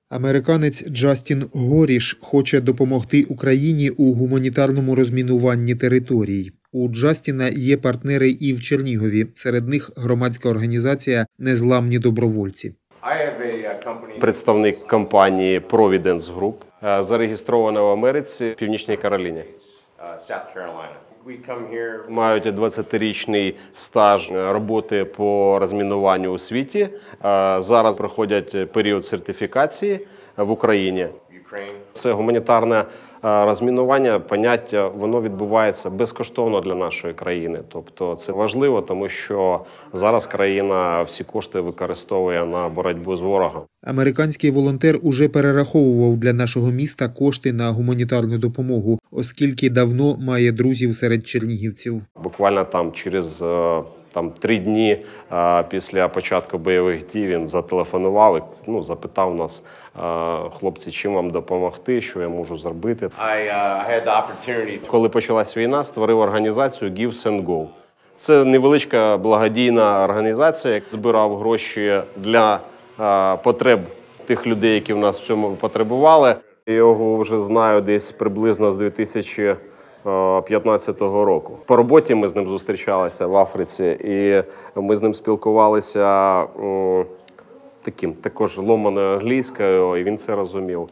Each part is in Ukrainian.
Американець Джастін Горіш хоче допомогти Україні у гуманітарному розмінуванні територій. У Джастіна є партнери і в Чернігові, серед них громадська організація «Незламні добровольці». Представник компанії Providence Group, зареєстрована в Америці, в Північній Кароліні. Мають 20-річний стаж роботи по розмінуванню у світі. Зараз проходять період сертифікації в Україні. Це гуманітарне розмінування, поняття, воно відбувається безкоштовно для нашої країни. Тобто це важливо, тому що зараз країна всі кошти використовує на боротьбу з ворогом. Американський волонтер уже перераховував для нашого міста кошти на гуманітарну допомогу, оскільки давно має друзів серед чернігівців. Буквально там через 3 дні після початку бойових дій він зателефонував і запитав нас: хлопці, чим вам допомогти, що я можу зробити. Коли почалась війна, створив організацію Give Send Go. Це невеличка благодійна організація, яка збирав гроші для потреб тих людей, які в нас в цьому потребували. Я його вже знаю десь приблизно з 2015 року. По роботі ми з ним зустрічалися в Африці, і ми з ним спілкувалися також ломаною англійською, і він це розумів.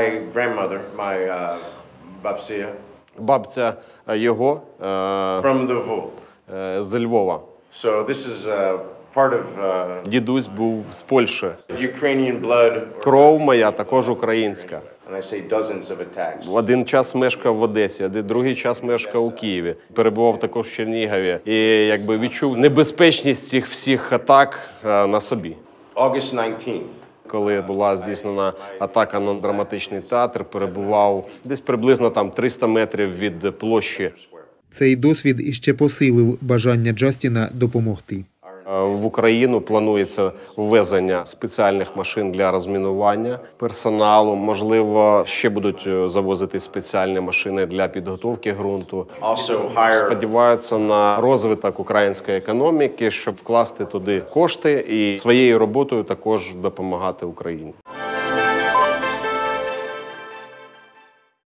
Бабця його з Львова. Дідусь був з Польщі. Кров моя також українська. В один час мешкав в Одесі, другий час мешкав у Києві. Перебував також в Чернігові. І відчув небезпечність цих всіх атак на собі. Коли була здійснена атака на драматичний театр, перебував десь приблизно 300 метрів від площі. Цей досвід іще посилив бажання Джастіна допомогти. В Україну планується ввезення спеціальних машин для розмінування персоналу. Можливо, ще будуть завозити спеціальні машини для підготовки ґрунту. Сподіваються на розвиток української економіки, щоб вкласти туди кошти і своєю роботою також допомагати Україні.